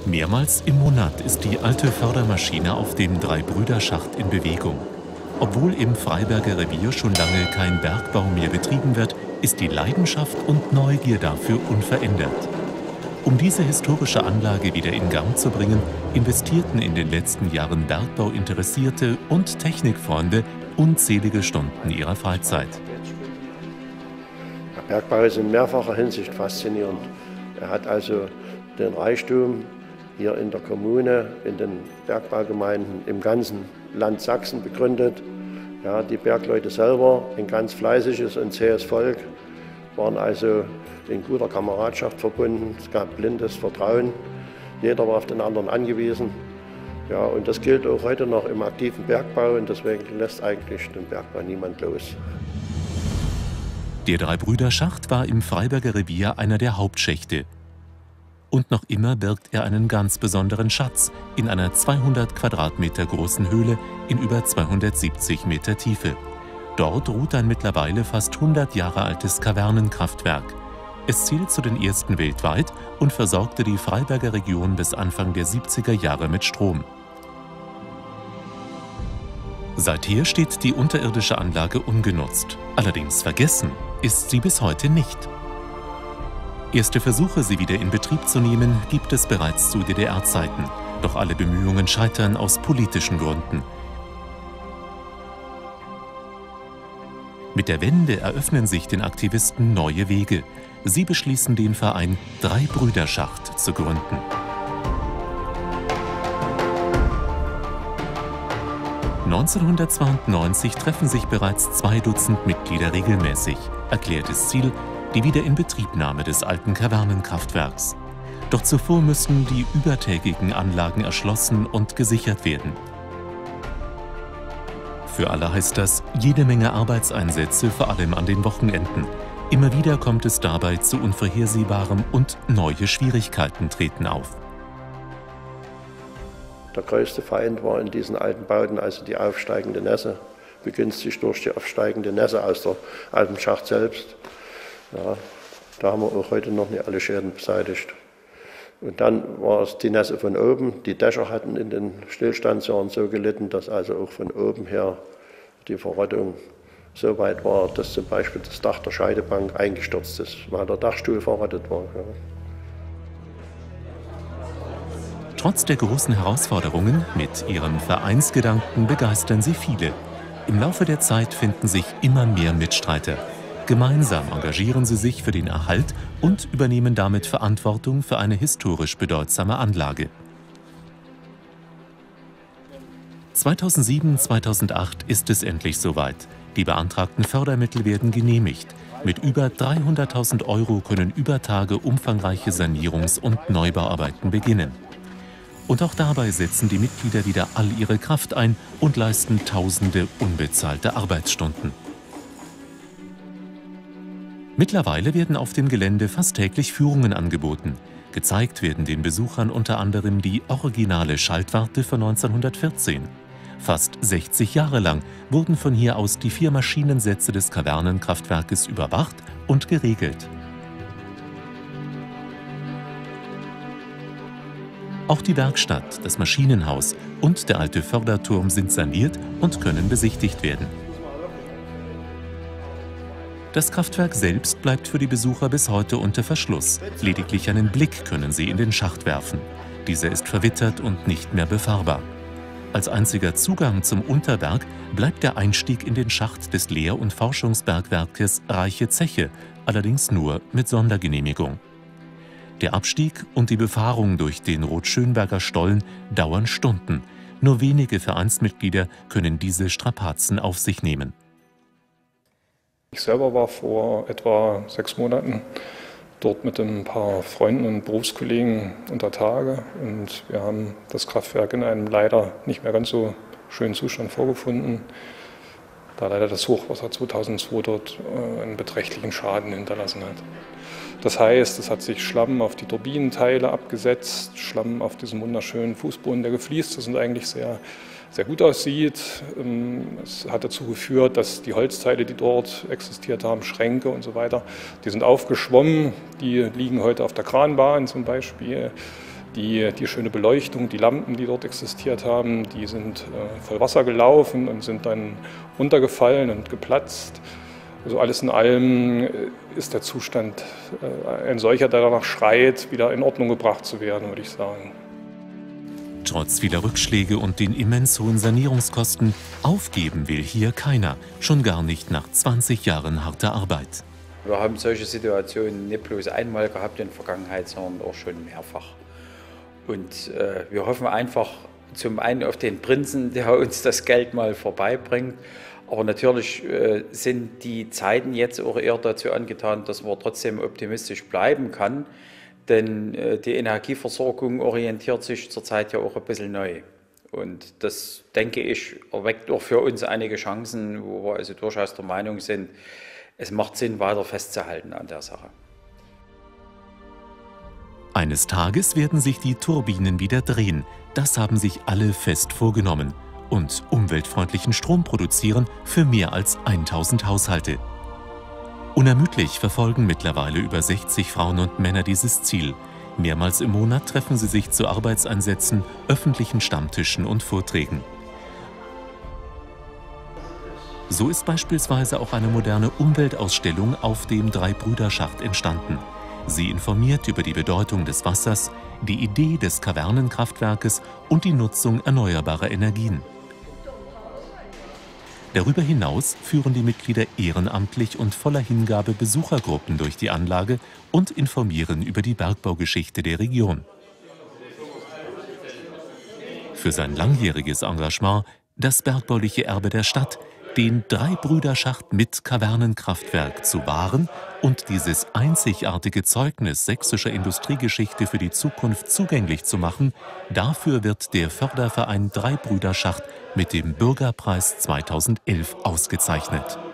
Mehrmals im Monat ist die alte Fördermaschine auf dem Dreibrüderschacht in Bewegung. Obwohl im Freiberger Revier schon lange kein Bergbau mehr betrieben wird, ist die Leidenschaft und Neugier dafür unverändert. Um diese historische Anlage wieder in Gang zu bringen, investierten in den letzten Jahren Bergbauinteressierte und Technikfreunde unzählige Stunden ihrer Freizeit. Der Bergbau ist in mehrfacher Hinsicht faszinierend. Er hat also den Reichtum hier in der Kommune, in den Bergbaugemeinden im ganzen Land Sachsen begründet. Ja, die Bergleute selber, ein ganz fleißiges und zähes Volk, waren also in guter Kameradschaft verbunden. Es gab blindes Vertrauen. Jeder war auf den anderen angewiesen. Ja, und das gilt auch heute noch im aktiven Bergbau und deswegen lässt eigentlich den Bergbau niemand los. Der Dreibrüderschacht war im Freiberger Revier einer der Hauptschächte. Und noch immer birgt er einen ganz besonderen Schatz in einer 200 Quadratmeter großen Höhle in über 270 Meter Tiefe. Dort ruht ein mittlerweile fast 100 Jahre altes Kavernenkraftwerk. Es zählt zu den ersten weltweit und versorgte die Freiberger Region bis Anfang der 70er Jahre mit Strom. Seither steht die unterirdische Anlage ungenutzt. Allerdings vergessen ist sie bis heute nicht. Erste Versuche, sie wieder in Betrieb zu nehmen, gibt es bereits zu DDR-Zeiten. Doch alle Bemühungen scheitern aus politischen Gründen. Mit der Wende eröffnen sich den Aktivisten neue Wege. Sie beschließen, den Verein Dreibrüderschacht zu gründen. (1992) treffen sich bereits 2 Dutzend Mitglieder regelmäßig. Erklärtes Ziel: die Wiederinbetriebnahme des alten Kavernenkraftwerks. Doch zuvor müssen die übertägigen Anlagen erschlossen und gesichert werden. Für alle heißt das jede Menge Arbeitseinsätze, vor allem an den Wochenenden. Immer wieder kommt es dabei zu Unvorhersehbarem und neue Schwierigkeiten treten auf. Der größte Feind war in diesen alten Bauten also die aufsteigende Nässe, begünstigt durch die aufsteigende Nässe aus der alten Schacht selbst. Ja, da haben wir auch heute noch nicht alle Schäden beseitigt. Und dann war es die Nässe von oben. Die Dächer hatten in den Stillstandsjahren so gelitten, dass also auch von oben her die Verrottung so weit war, dass zum Beispiel das Dach der Scheidebank eingestürzt ist, weil der Dachstuhl verrottet war. Ja. Trotz der großen Herausforderungen mit ihrem Vereinsgedanken begeistern sie viele. Im Laufe der Zeit finden sich immer mehr Mitstreiter. Gemeinsam engagieren sie sich für den Erhalt und übernehmen damit Verantwortung für eine historisch bedeutsame Anlage. 2007/2008 ist es endlich soweit. Die beantragten Fördermittel werden genehmigt. Mit über 300.000 € können über Tage umfangreiche Sanierungs- und Neubauarbeiten beginnen. Und auch dabei setzen die Mitglieder wieder all ihre Kraft ein und leisten tausende unbezahlte Arbeitsstunden. Mittlerweile werden auf dem Gelände fast täglich Führungen angeboten. Gezeigt werden den Besuchern unter anderem die originale Schaltwarte von 1914. Fast 60 Jahre lang wurden von hier aus die 4 Maschinensätze des Kavernenkraftwerkes überwacht und geregelt. Auch die Werkstatt, das Maschinenhaus und der alte Förderturm sind saniert und können besichtigt werden. Das Kraftwerk selbst bleibt für die Besucher bis heute unter Verschluss. Lediglich einen Blick können sie in den Schacht werfen. Dieser ist verwittert und nicht mehr befahrbar. Als einziger Zugang zum Unterberg bleibt der Einstieg in den Schacht des Lehr- und Forschungsbergwerkes Reiche Zeche, allerdings nur mit Sondergenehmigung. Der Abstieg und die Befahrung durch den Rot-Schönberger Stollen dauern Stunden. Nur wenige Vereinsmitglieder können diese Strapazen auf sich nehmen. Ich selber war vor etwa 6 Monaten dort mit ein paar Freunden und Berufskollegen unter Tage und wir haben das Kraftwerk in einem leider nicht mehr ganz so schönen Zustand vorgefunden, da leider das Hochwasser 2002 dort einen beträchtlichen Schaden hinterlassen hat. Das heißt, es hat sich Schlamm auf die Turbinenteile abgesetzt, Schlamm auf diesem wunderschönen Fußboden, der gefliest ist und eigentlich sehr gut aussieht. Es hat dazu geführt, dass die Holzteile, die dort existiert haben, Schränke und so weiter, die sind aufgeschwommen. Die liegen heute auf der Kranbahn zum Beispiel. Die schöne Beleuchtung, die Lampen, die dort existiert haben, die sind voll Wasser gelaufen und sind dann runtergefallen und geplatzt. Also alles in allem ist der Zustand ein solcher, der danach schreit, wieder in Ordnung gebracht zu werden, würde ich sagen. Trotz vieler Rückschläge und den immens hohen Sanierungskosten, aufgeben will hier keiner, schon gar nicht nach 20 Jahren harter Arbeit. Wir haben solche Situationen nicht bloß einmal gehabt in der Vergangenheit, sondern auch schon mehrfach. Und wir hoffen einfach zum einen auf den Prinzen, der uns das Geld mal vorbeibringt. Aber natürlich sind die Zeiten jetzt auch eher dazu angetan, dass man trotzdem optimistisch bleiben kann. Denn die Energieversorgung orientiert sich zurzeit ja auch ein bisschen neu. Und das, denke ich, erweckt auch für uns einige Chancen, wo wir also durchaus der Meinung sind, es macht Sinn, weiter festzuhalten an der Sache. Eines Tages werden sich die Turbinen wieder drehen. Das haben sich alle fest vorgenommen. Und umweltfreundlichen Strom produzieren für mehr als 1000 Haushalte. Unermüdlich verfolgen mittlerweile über 60 Frauen und Männer dieses Ziel. Mehrmals im Monat treffen sie sich zu Arbeitseinsätzen, öffentlichen Stammtischen und Vorträgen. So ist beispielsweise auch eine moderne Umweltausstellung auf dem Dreibrüderschacht entstanden. Sie informiert über die Bedeutung des Wassers, die Idee des Kavernenkraftwerkes und die Nutzung erneuerbarer Energien. Darüber hinaus führen die Mitglieder ehrenamtlich und voller Hingabe Besuchergruppen durch die Anlage und informieren über die Bergbaugeschichte der Region. Für sein langjähriges Engagement das bergbauliche Erbe der Stadt, den Dreibrüderschacht mit Kavernenkraftwerk zu wahren und dieses einzigartige Zeugnis sächsischer Industriegeschichte für die Zukunft zugänglich zu machen, dafür wird der Förderverein Dreibrüderschacht mit dem Bürgerpreis 2011 ausgezeichnet.